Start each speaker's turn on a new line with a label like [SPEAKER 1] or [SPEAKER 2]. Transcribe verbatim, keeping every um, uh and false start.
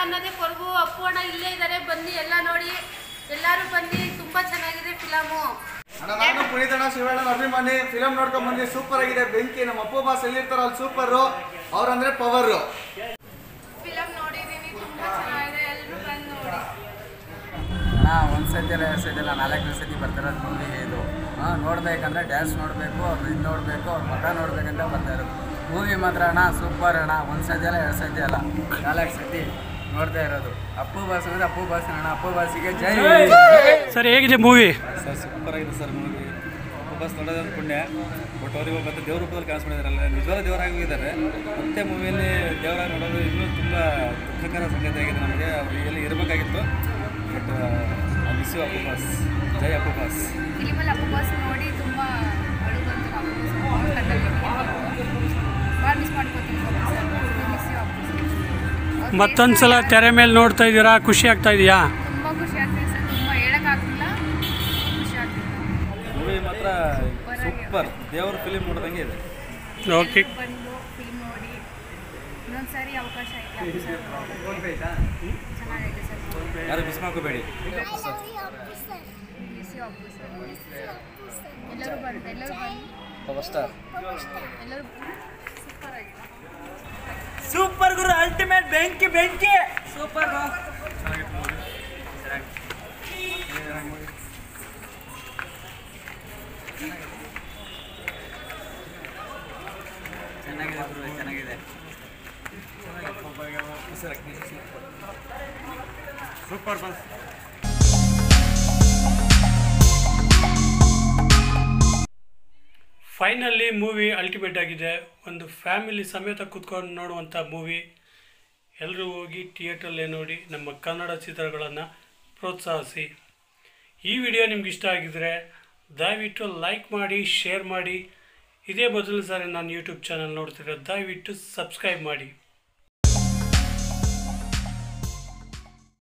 [SPEAKER 1] ಅನ್ನೋದೇ ಕೊರಗು. ಅಪ್ಪು ಅಣ್ಣ ಇಲ್ಲೇ ಇದ್ದಾರೆ, ಬನ್ನಿ ಎಲ್ಲ ನೋಡಿ, ಎಲ್ಲರೂ ಬನ್ನಿ, ತುಂಬಾ ಚೆನ್ನಾಗಿದೆ ಫಿಲಮು.
[SPEAKER 2] ಅಣ್ಣ ನಾನು ಪುನೀತ್ ಅಣ್ಣ ಶಿವಣ್ಣ ಅಭಿಮಾನಿ. ಫಿಲಮ್ ನೋಡ್ಕೊಂಡ್ ಬಂದು ಸೂಪರ್ ಆಗಿದೆ. ಬೆಂಕಿ ನಮ್ಮ ಅಪ್ಪು ಬಾಸ್ ಎಲ್ಲಿರ್ತಾರ ಅಲ್ಲಿ ಸೂಪರ್, ಅವ್ರಂದ್ರೆ ಪವರ್.
[SPEAKER 1] ಫಿಲಮ್ ನೋಡಿದೀನಿ, ತುಂಬಾ ಚೆನ್ನಾಗಿದೆ, ಎಲ್ಲರೂ ಬಂದು ನೋಡಿ.
[SPEAKER 3] ಹಾ ಒಂದ್ಸತಿ ಎಲ್ಲ ಎರಡು ಸತಿ ಎಲ್ಲ ನಾಲ್ಕು ಸತಿ ಬರ್ತಿರೋದು ಮೂವಿ ಇದು. ಹಾಂ ನೋಡ್ಬೇಕಂದ್ರೆ ಡ್ಯಾನ್ಸ್ ನೋಡಬೇಕು, ಅವ್ರು ಇದು ನೋಡಬೇಕು, ಅವ್ರ ಮಗ ನೋಡ್ಬೇಕಂತ ಬರ್ತಾ ಇರೋದು ಮೂವಿ ಮಾತ್ರ ಅಣ್ಣ ಸೂಪರ್ ಅಣ್ಣ. ಒಂದು ಸತಿ ಅಲ್ಲ ಎರಡು ಸತಿ ಅಲ್ಲ ನಾಲ್ಕು ಸತಿ ನೋಡ್ತಾ ಇರೋದು. ಅಪ್ಪು ಬಾಸ್ ಅಂದರೆ ಅಪ್ಪು ಬಾಸ್ ಅಣ್ಣ, ಅಪ್ಪು ಬಾಸಿಗೆ ಜೈ.
[SPEAKER 4] ಸರ್ ಹೇಗಿದೆ ಮೂವಿ?
[SPEAKER 5] ಸರ್ ಸೂಪರ್ ಆಗಿದೆ ಸರ್ ಮೂವಿ. ಅಪ್ಪು ಬಾಸ್ ನೋಡೋದೊಂದು ಪುಣ್ಯ, ಬಟ್ ಅವ್ರಿಗೆ ಮತ್ತೆ ದೇವ್ರ ರೂಪದಲ್ಲಿ ಕಾಣಿಸ್ಕೊಂಡಿದ್ದಾರಲ್ಲ, ನಿಜವಾದ ದೇವರಾಗಿ ಹೋಗಿದ್ದಾರೆ. ಮತ್ತೆ ಮೂವಿಯಲ್ಲಿ ದೇವರಾಗಿ ನೋಡೋದು ಇನ್ನೂ ತುಂಬ ದುಃಖಕರ ಸಂಗತಿ ಆಗಿದೆ ನಮಗೆ. ಅವ್ರು ಎಲ್ಲಿ ಇರಬೇಕಾಗಿತ್ತು, but miss you Appu boss. ಜೈ ಅಪ್ಪು ಬಾಸ್.
[SPEAKER 1] ಫಿಲಿಮಲ್ಲಿ ಅಪ್ಪು ಬಾಸ್ ನೋಡಿ ತುಂಬ ಅಳು ಬಂತು. ಭಾಳ ಮಿಸ್ ಮಾಡ್ಕೊತೀನಿ. Miss you Appu.
[SPEAKER 4] ಮತ್ತೊಂದು ಸಲ ತೆರೆ ಮೇಲೆ ನೋಡ್ತಾ ಇದ್ದೀರಾ, ಖುಷಿ ಆಗ್ತಾ ಇದೆಯಾ?
[SPEAKER 1] ತುಂಬ ಖುಷಿ ಆಗ್ತಿದೆ ಸರ್, ತುಂಬ ಹೇಳೋಕ್ಕಾಗಲಿಲ್ಲ, ಖುಷಿ ಆಗ್ತಿದೆ.
[SPEAKER 5] ಮೂವಿ ಮಾತ್ರ ಸೂಪರ್, ದೇವ್ರ ಫಿಲಿಮ್ ನೋಡ್ದಂಗೆ ಇದೆ.
[SPEAKER 4] ಓಕೆ,
[SPEAKER 1] ಬಂದು ಫಿಲ್ಮ್ ನೋಡಿ ಇನ್ನೊಂದು ಸಾರಿ ಅವಕಾಶ ಐತೆ ಸರ್. ಚೆನ್ನಾಗಿದೆ ಸರ್,
[SPEAKER 5] ಯಾರು ಮಿಸ್ ಮಾಡ್ಕೋಬೇಡಿ.
[SPEAKER 1] Miss you Appu sir. ಎಲ್ಲರೂ ಬಂದು ಎಲ್ಲರೂ ಬಂದು
[SPEAKER 5] ಪವರ್ ಸ್ಟಾರ್
[SPEAKER 1] ಎಲ್ಲರೂ ಸೂಪರ್ ಆಗಿದೆ.
[SPEAKER 3] ಸೂಪರ್ ಗುರು, ಅಲ್ಟಿಮೇಟ್ ಬೆಂಕಿ ಬೆಂಕಿ ಸೂಪರ್. ಚೆನ್ನಾಗಿದೆ ಗುರು, ಚೆನ್ನಾಗಿದೆ.
[SPEAKER 5] Super boss.
[SPEAKER 4] Finally movie ultimate ಆಗಿದೆ. ಒಂದು ಫ್ಯಾಮಿಲಿ ಸಮೇತ ಕೂತ್ಕೊಂಡು ನೋಡುವಂಥ ಮೂವಿ. ಎಲ್ಲರೂ ಹೋಗಿ ಥಿಯೇಟ್ರಲ್ಲೇ ನೋಡಿ, ನಮ್ಮ ಕನ್ನಡ ಚಿತ್ರಗಳನ್ನು ಪ್ರೋತ್ಸಾಹಿಸಿ. ಈ ವಿಡಿಯೋ ನಿಮ್ಗೆ ಇಷ್ಟ ಆಗಿದರೆ ದಯವಿಟ್ಟು ಲೈಕ್ ಮಾಡಿ, ಶೇರ್ ಮಾಡಿ. ಇದೇ ಮೊದಲ ಸಾರಿ ನಾನು ಯೂಟ್ಯೂಬ್ ಚಾನಲ್ ನೋಡ್ತಿರೋ, ದಯವಿಟ್ಟು ಸಬ್ಸ್ಕ್ರೈಬ್ ಮಾಡಿ.